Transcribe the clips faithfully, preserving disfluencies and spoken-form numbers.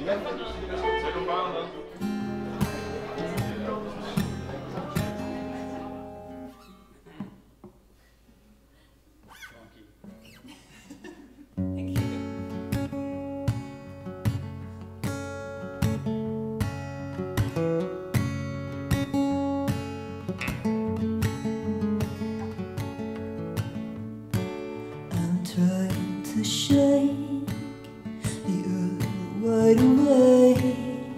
Trying to shake the earth wide awake.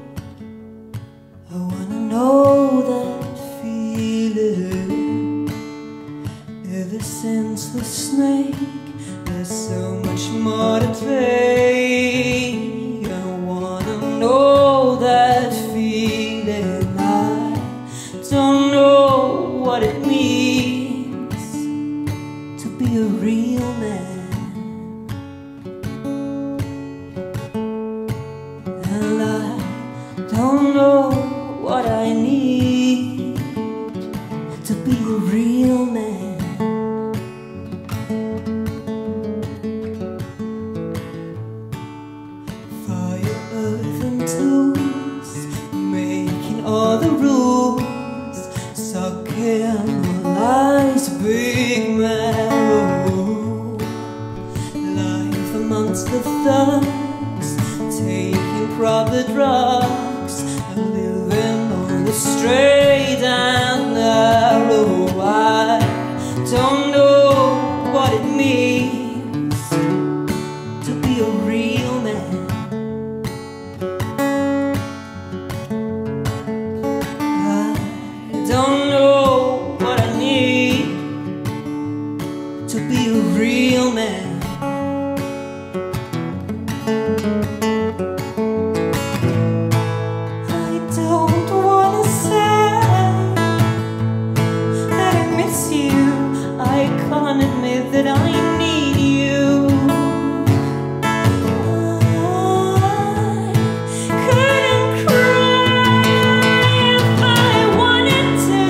I wanna know that feeling. Ever since the snake, there's so much more to take. I wanna know that feeling. I don't know what it means to be a real man. Don't know what I need to be a real man. Fire, earth and tools, making all the rules, sucking life's big marrow. Life amongst the thugs, taking proper drugs, living on the straight and narrow. I don't know what it means to be a real man. I don't know what I need to be a real man. That I need you. I couldn't cry if I wanted to.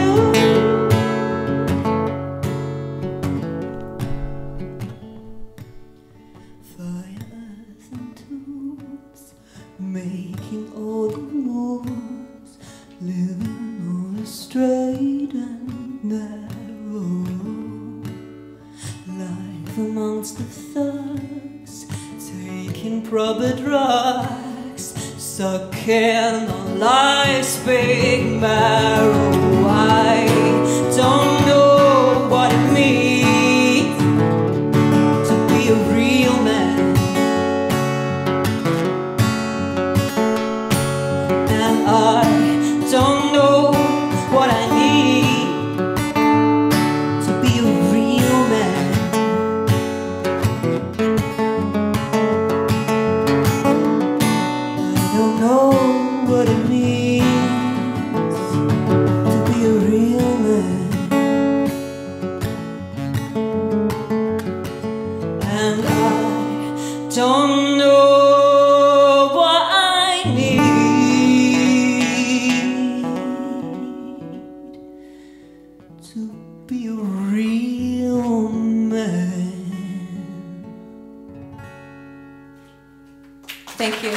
Fire, earth and tools, making all the rules, living on a straight and narrow. Amongst the thugs, taking proper drugs, sucking on life's big marrow. I don't know what it means to be a real man. And I don't know what I need to be a real man. What it means to be a real man. And I don't know what I need to be a real man. Thank you.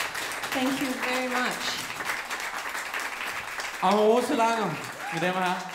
Thank you very much. Amore til langer, mine damer og herrer.